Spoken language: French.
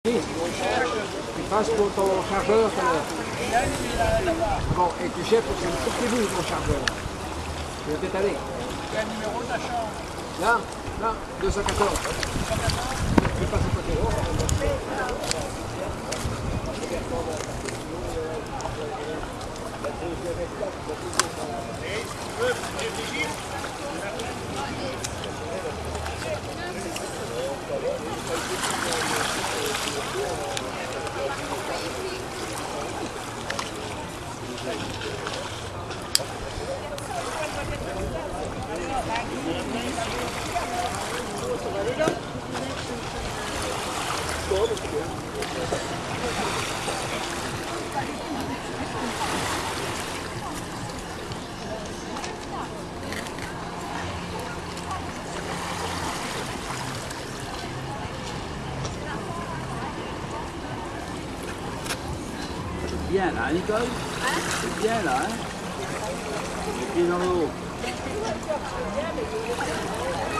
Oui, tu passes pour ton chargeur tout à l'heure. Bon, et tu sais, c'est un tout petit bout ton chargeur. Tu vas peut-être aller. Quel numéro de la chambre? Là, 214. Tu passes à côté. Bien là, Nicole? C'est bien là, hein? Les pieds dans l'eau.